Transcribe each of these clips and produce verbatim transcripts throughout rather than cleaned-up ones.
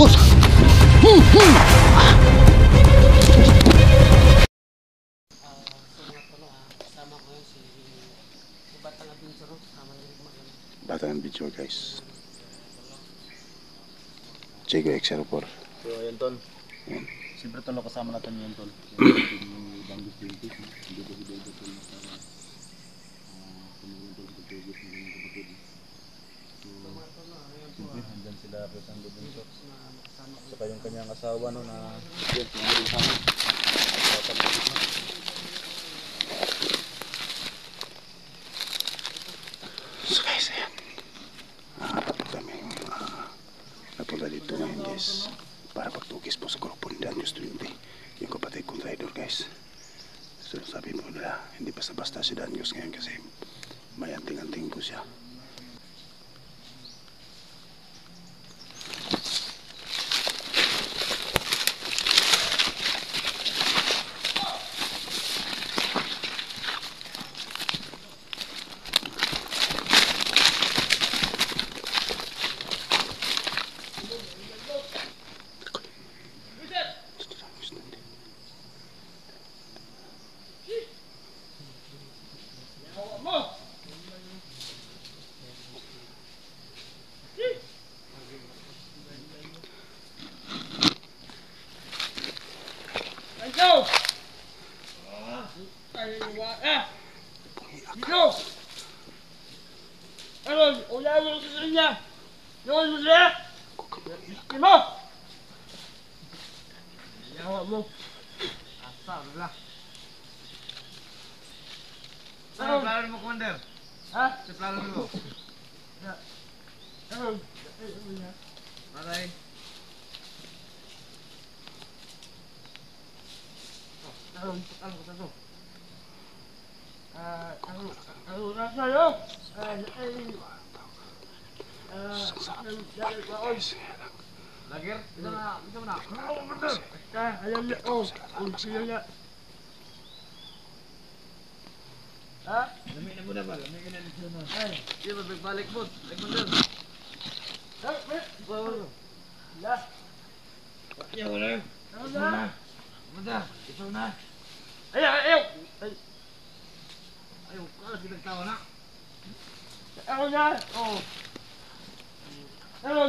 boss. Hmm, hmm. Batang Adventure guys. Chico X zero four. So ayan tol. Ayan. Siyempre tol, kasama natin yun tol. Yung Bangus Bintis. Hindi ko hindi ko tol para tumulong tol sa tugis ng kanyang kapatid. So siyempre andyan sila Presang Lubunso. Saka yung kanyang asawa no na yun, tumulong sa amin. So guys, ayan. Nakarating kami uh, napunta dito ngayon guys para pagtugis po sa grupo ni Danius twenty, yung kapatid kong rider guys. So sabi mo nila hindi basta-basta si Danius ngayon kasi may anting-anting po siya. Ano plano mo, Commander? Ha? Sa plano mo? Ano? Maray. Ano? Ano? Ano? Ah, ano? Ano nasa yo? Ah, ay. Ah, Lager? Ito na, ito na. Ano, Commander? Ah, alam niya. Oh, oh, siya niya. Ha? Lamig na muna ba? Lamig na nito na. Ay, di ba nagbalik mo? Commander. Ha? Bawa. La. Ya wala. Ano na? Commander, ito na. Ayaw, ayaw. Ay. Ayaw, kala pinagtawa na. Ako na. Oh. Ano?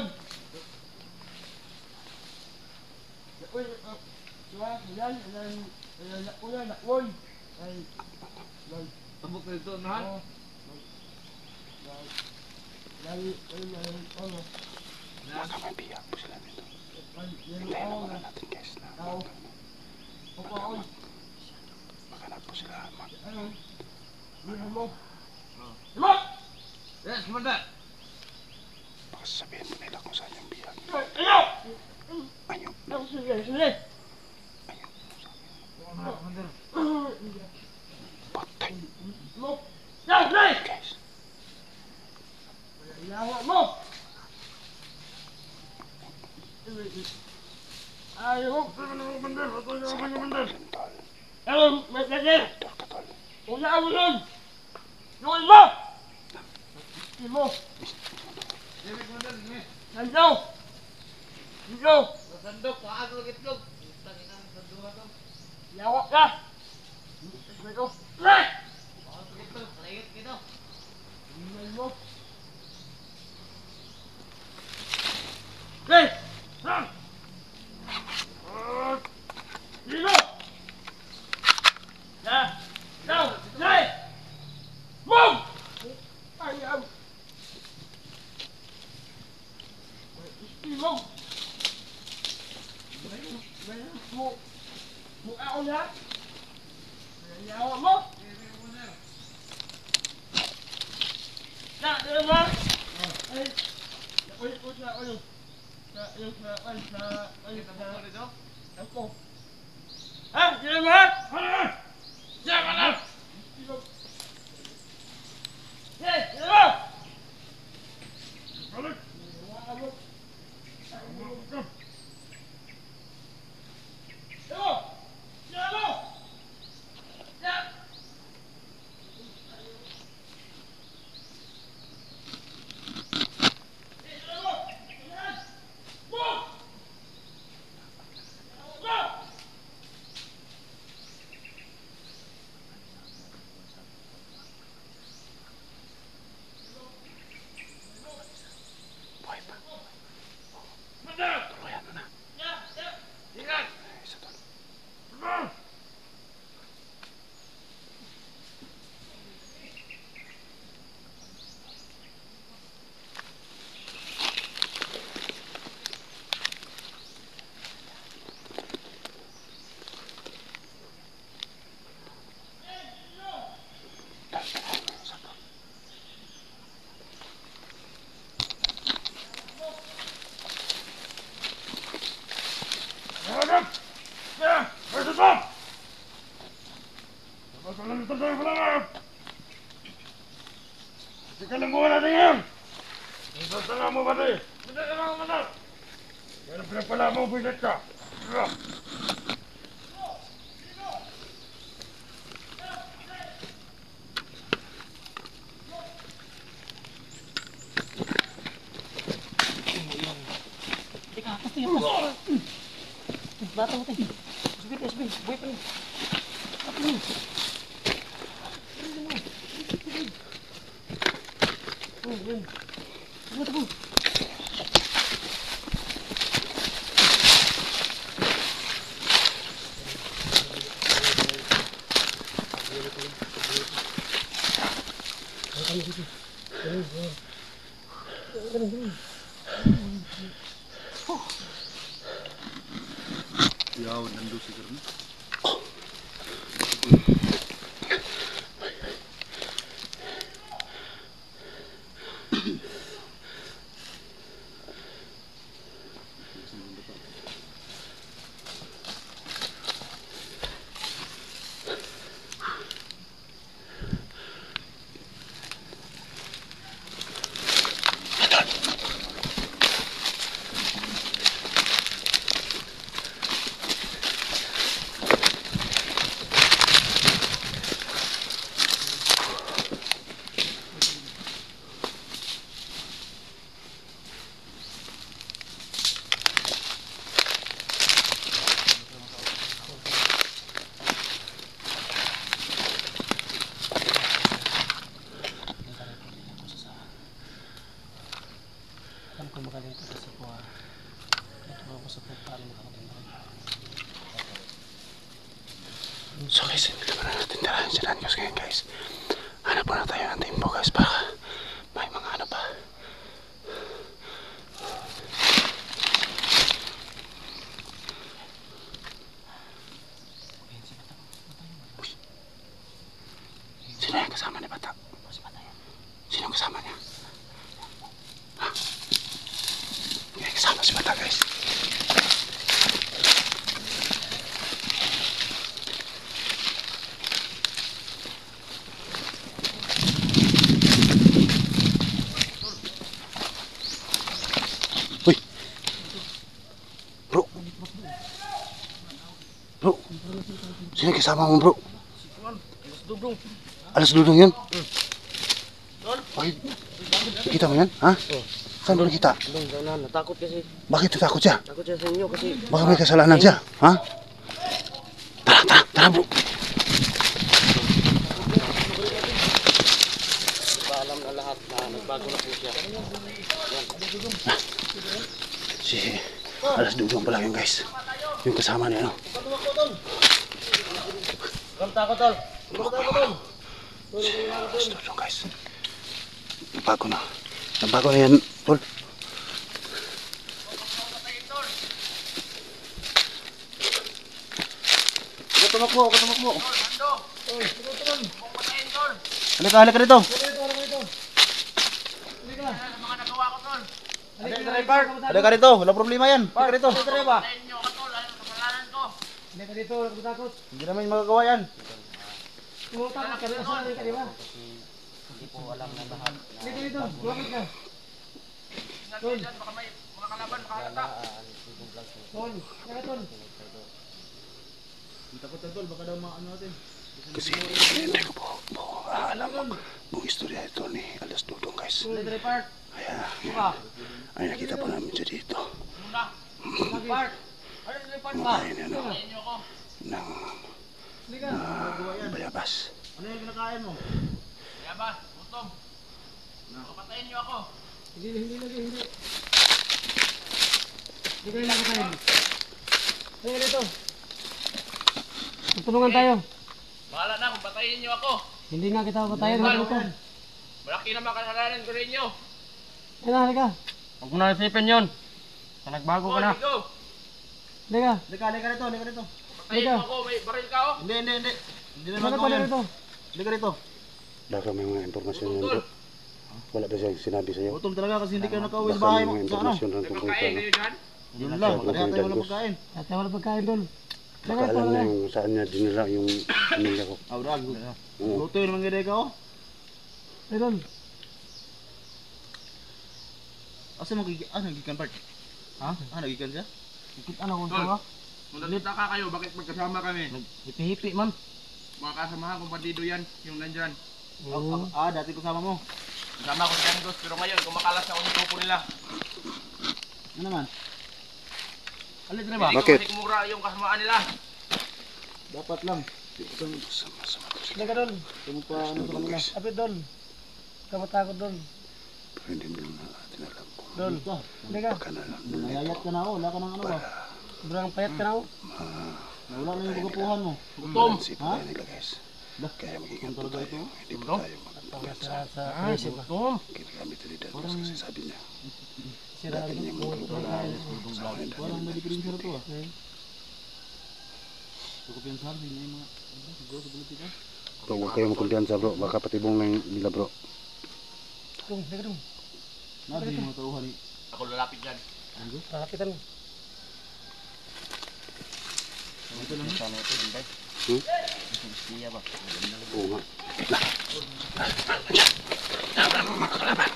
Uy, diba? Ilan, ilan, ilan, ulan, ulan. Ay, ilan. Tabok na ito, nahan? Oo. Lagi, lagi, lagi, ano? Baka may biyak po sila nito. Hintayin na muna natin guys na Opo, makanap po sila. ano? Lihan mo. Lihan! Yes, Commander! Baka sasabihin mo nila kung saan yung biyak. Ayaw! Ayaw. Ayaw, sige, sige. Ayaw. Commander. Patay. Mo! Yaw, sige! Guys. Yawa mo! Ayaw! Commander! Commander! Tol. Ayaw! Commander! Tol ka tol. Una mo nun! Yun mo! Yun mo! Sandok! Sandok! Sandok! Paano itlog? Yawak ka! Ito! Lek! Paano itlog? Palayot kita! Yun mo! Lek! Sam! Dino! Ya! Now! Lek! Move! Ayaw! Move! Mo! Mo ako na! Ayaw mo! Na! Dino ba? Ay! Uy! Uy! Sa ulo! Sa ulo! Sa ulo! Sa ulo! Sa ulo! Ako! Ha? Dino ba? Ha? Diyan ka na! Hey! Dino ba? Balik! Balik! Tuluyan mo na. Isa tol. Bata mo tayo. Subit, subit. Buhay pa rin. Apa rin? Oh, yun. Ano ito po? Yaw, nandun siguro na. Alam ko magaling ito kasi po ah. Natulong ko sa po para makakating na rin. So guys, hindi naman natin dalahin si Danyos ngayon guys. Hanap muna tayo ng tempo guys para may mga ano pa. Uy. Sino yung kasama ni Bata? Sino kasama niya? Ha? May kasama si Bata guys. Uy! Bro! Bro! Sino yung kasama mo bro? Alas dudong yun? Bakit? Kita mo yan? Ha? Saan doon kita? Doon, natakot kasi. Bakit natakot siya? Takot siya sa inyo kasi. Baka may kasalanan siya? Ha? Tara, tara, tara bro! Paalam na lahat na nagbago na po siya. Si Alas dudong pala yun guys. Yung kasama niya ano? Huwag takot tol. Huwag takot tol. Si Alas dudong guys. Nabago na. Nabago na yan, tol. Huwag tumakbo, huwag tumakbo. Halika, halika dito. Halika dito, wala problema yan. Halika dito. Halika dito, huwag takot. Hindi naman magagawa yan. Halika dito. Hindi po alam na lahat. Halika dito, lumapit ka. Tol. Baka may mga kalaban, makalata. Tol, halika tol. Takot na tol, baka daw mga ano natin. Kasi hindi ko po, po alam ang buong istorya ito ni Alas dudong guys. Kaya, ay nakita po namin siya dito. Kumakain na ano, ng uh, bayabas. Ano yung kinakain mo? Bayabas, gutom. Kapatayin niyo ako. Hindi, hindi lagi, hindi. Hindi kayo lang patayin. Halika dito. Tutulungan tayo. Bahala na kung patayin niyo ako. Hindi nga kita patayin. Halika dito. Malaki naman kasalanan ko rin niyo. Halika, halika. Huwag mo na isipin yun. Sa nagbago ka na. Go. Halika. Halika, halika rito, halika rito. Patayin mo ako. May baril ka oh. Hindi, hindi, hindi. Hindi naman Halika ako pala yan. rito. Halika rito. Baka may mga impormasyon yan bro. Wala ba siyang sinabi sa'yo? Gutom talaga kasi hindi ka nakauwi sa Baka bahay may mo. mga Sa ano? impormasyon lang May tungkol pagkain sa kayo dyan. Yun lang, Sa kaya tayo Dangos. walang pagkain. At wala pagkain doon. Baka Halika alam niya pala. yung saan niya dinala yung pamilya ko. Ah, brag. Oo. Luto yun naman ganda ka oh. Doon. Asa magiging, ah, nagigikan part? Ha? Ah, nagigikan siya? Ano kung tawa? Kung nalita ka kayo, bakit magkasama kami? Naghipi-hipi man. Mga kasamahan kong bandido yan, yung nandyan. Oo. Ah, dati kasama mo. Kasama ko si Dangos, pero ngayon, kumakalas na ako ng tupo nila. Ano naman? Alit na ba? Hindi ko Bakit? masikmura yung kasamaan nila. Dapat lang. Sama-sama ko sila. Halika doon. Kung pa ano sa kanila. Kapit doon. Kamatakot doon. Pero hindi mo lang natin alam kung Doon. Ka. Halika. baka na lang Nayayat ka na oh. Wala ka ng ano ba? Sobrang payat ka na ako. Wala na yung pagkapuhan mo. Gutom. malansi Ha? pa tayo nila guys. Kaya mag-ingat po talaga tayo. ito? Hindi po tayo magpapagkat sa Sira sa isip ah. ginagamit ni Dangos kasi sabi niya. Sira Dati niya ang magpapagkat sa mga Parang Daniel. nadipirin siya to ah. Hmm. Huwag pinsan, hindi yung mga... Ano, siguro sa bulit ka. Bro, huwag kayong magkumpiyansa bro. Baka patibong lang nila bro. Doon, halika doon. Nabi yung mga tauhan ni... Ako lalapit dyan. Pakapitan mo. Ito lang. Sana ito, hindi. Hmm? Siya ba? Oo nga. Lah. Laban mo mga kalaban.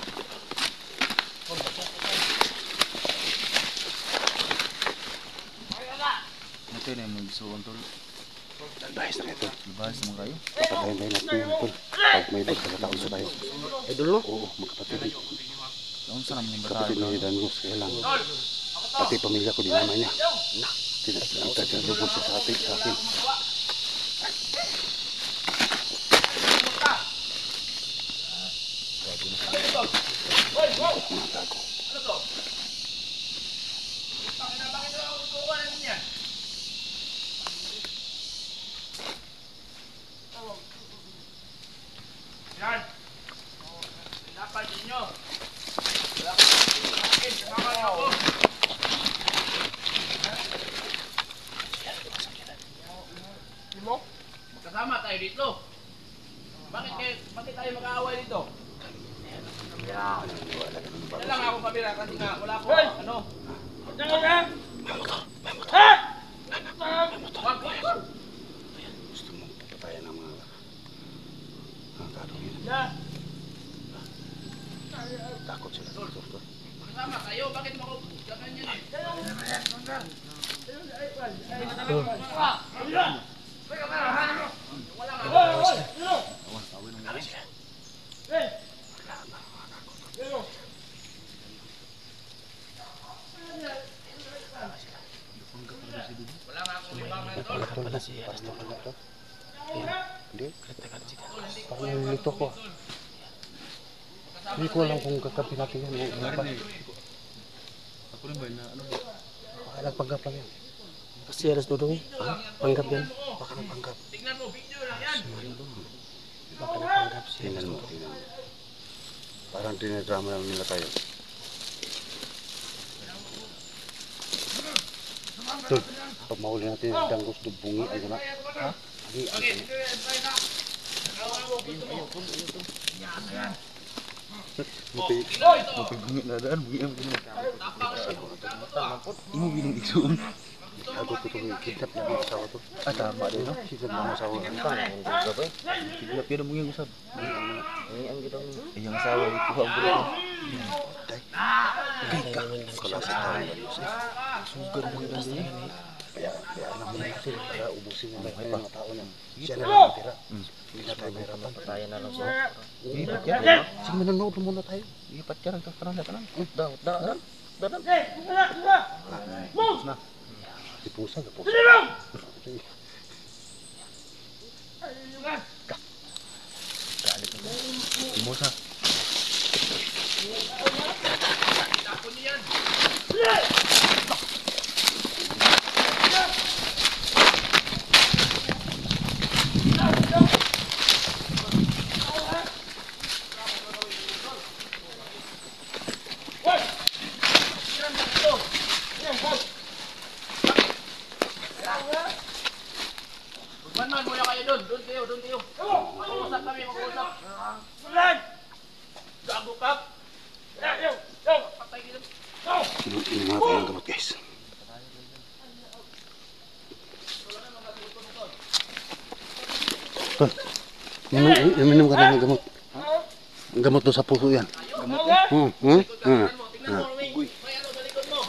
Ito na yung gusto kong tol. Bahis na ito. Bahas naman kayo. Papatayin tayo natin yung tol. Pag may pagkakataon sa tayo. Idol mo? Oo, magkapatid. Saan saan naman yung Kapatid bataan? ni Dangos. Kaya lang. Pati pamilya ko dinama niya. Tinagta siya lubos siya sa atin. Sa akin. Mga gago. Ano to? Bakit bakit na ako tutukan na niya? Yan. Dapat ninyo. Wala ko sa akin. Kasama niyo ako. Mo? Magkasama tayo dito. Bakit kayo, bakit tayo mag-aaway dito? Wala lang ako kabila kasi nga wala ko ano. Wag wag. Gusto mo papatayan ng mga mga gago yun. Takot sila. Tol, tol, tol. Kasama kayo, bakit mo ako ganyan eh? Wala nga akong libangan tol. Tol, pala si Pastor pala to. Hindi. Parang nilito ko. Hindi ko alam kung kakapi natin yan. Ano ba? Ako rin ba na ano ba? Baka nagpanggap lang yan. Kasi alas dudong. Panggap yan. Baka nagpanggap. Tignan mo, video lang yan. Baka nagpanggap siya. Tingnan mo, tingnan mo. Parang dinadrama lang nila tayo. Tol, pag mahuli natin yung Dangos dubungi, ay na. Ha? Ay, ay, ay. Bungi na daan, bungi ang bungi. Imo bilang igsuon. Ako ko itong kidnap na mga asawa to. Ah, tama din no? Kidnap na mga asawa. Kidnap yun ang bungi usab. Bungi ang gitong... Ay, ang asawa, ikuha ang bungi. Kalasa tayo. Sugar mo yung bungi. Kaya, kaya alam mo natin, para ubusin mo lang mga tao niya. Siya na lang ang tira. Hindi na tayo mahirapan. Patayan na lang siya. Ipat yan. Sige, mananood muna tayo. Ipat yan, ang tanan na tanan. Da, da, da. Da, da. Na. Ipusa, ipusa. Galit na. Imosa. Tapon niyo yan. Magbanon muna kayo doon. Doon kayo, doon kayo. Mag-uusap kami, mag-uusap. Gago ka. Patay kita. Inom natin ang gamot guys. Tol, inom ka na ng gamot. Ang gamot doon sa puso yan. Gamot eh. Hmm, hmm, hmm. Tingnan mo, may may ano sa likod mo.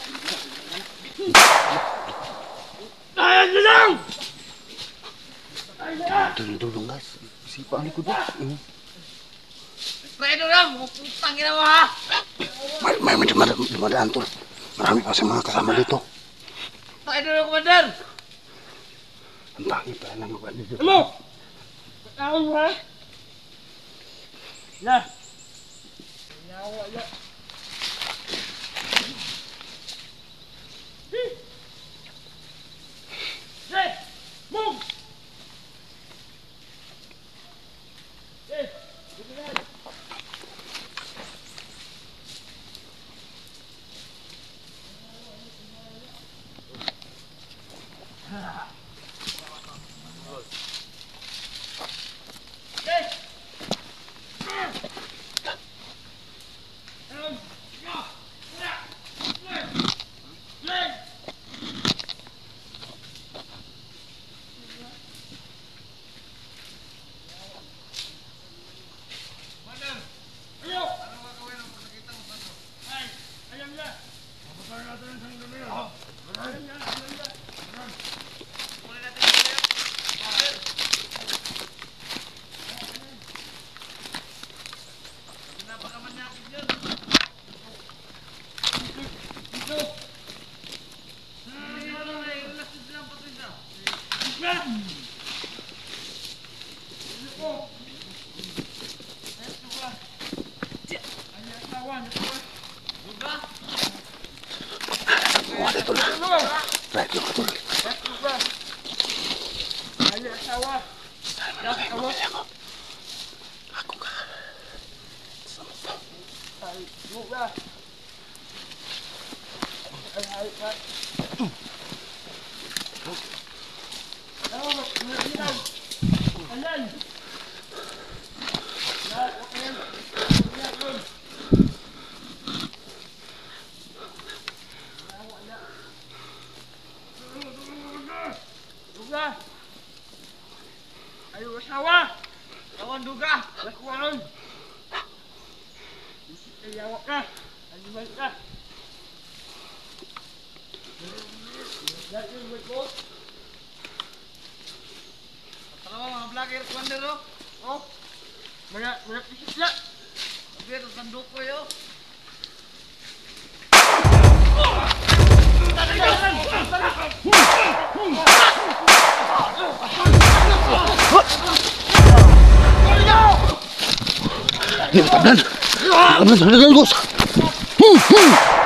Tulong-tulong guys. Sipa ang likod mo. Hmm. Redo lang, putang ina mo ha. May, may, may dumadaan, dumadaan tol. Marami kasi mga kasama dito. Redo lang, Commander. Ang pangit pa lang ang dito. Ano? Ako ha? Ya. Yawa ya. Hey! Move! Hey! Wah, ada tol. Right, yuk tol. Ayo sawah. Aku aku. Aku ka. Ay, buka. Ay, ay, ay. Ano, ano, ayan. Lahat, okay. Duga. Ayo asawa. Lawan duga. Lakuan. Ayawak ka. Ayo balik ka. Lihat yung wait mo. Tara mga vlogger, Commander oh. Oh. Mana mana pisik lah. Biar tanduk ko yo. Ini tablan. Tablan, tablan, Gus. Hmm, hmm.